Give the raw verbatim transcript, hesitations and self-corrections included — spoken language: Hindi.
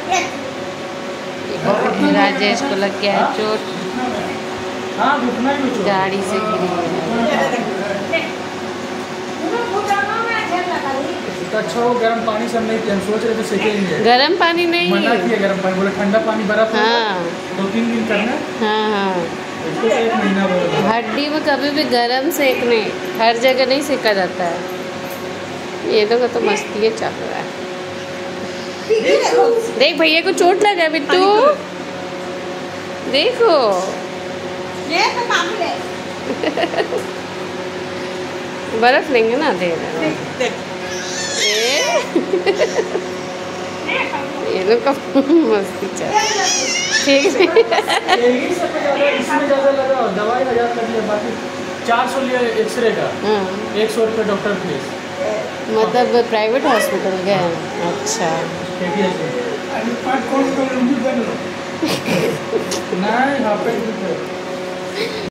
राजेश को लग गया है चोट, गाड़ी से गिरी है। अच्छा हो गरम पानी से हम नहीं, हम सोच रहे थे सेकेंगे। गरम पानी नहीं, मना किया गरम पानी, बोले ठंडा पानी बर्फ। हाँ दो तीन दिन करना। हाँ हाँ, इसको एक महीना बोला। हड्डी में कभी भी गरम सेकने, हर जगह नहीं सेका जाता है। ये लोग तो मस्ती है चल रहा है। देख भैया को चोट लगा है बिट्टू, देखो ये तो मामूल है। बर्फ लेंगे ना, दे रहे ये लोग का मस्ती चल ठीक है। यही सब में ज़्यादा, इसमें ज़्यादा लगा, दवाई हजार लग लिया, बाकी चार सौ लिया एक्सरे का, एक सौ रुपये डॉक्टर फीस। मतलब प्राइवेट हॉस्पिटल गए? अच्छा नहीं, हाँ पे